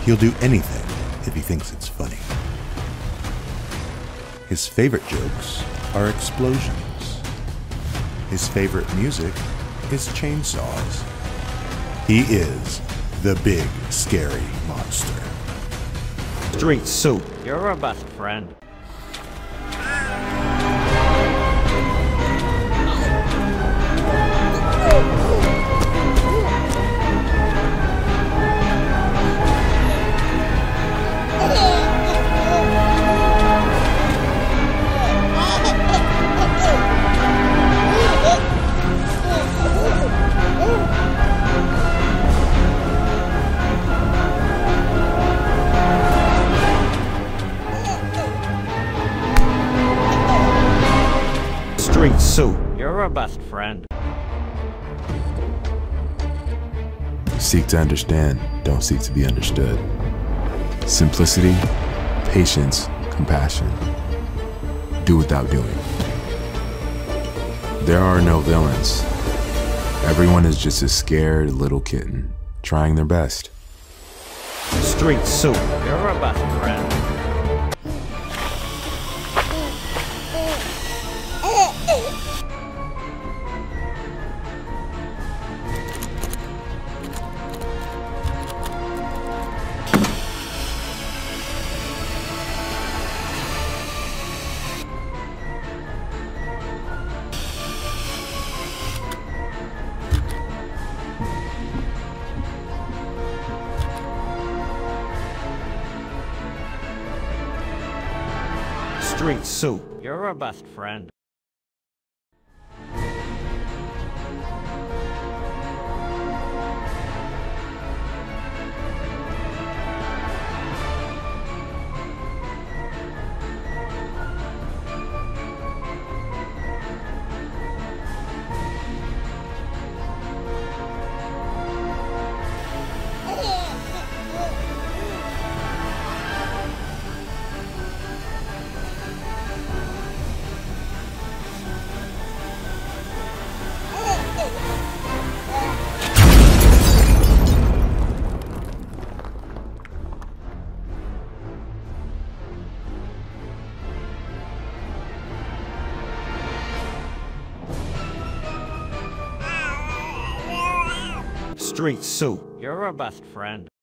He'll do anything if he thinks it's funny. His favorite jokes are explosions. His favorite music is chainsaws. He is the big, scary monster. Street soup. You're our best friend. Street soup. You're our best friend. Seek to understand, don't seek to be understood. Simplicity, patience, compassion. Do without doing. There are no villains. Everyone is just a scared little kitten, trying their best. Street soup. You're our best friend. Street soup. You're our best friend. Street soup. You're our best friend.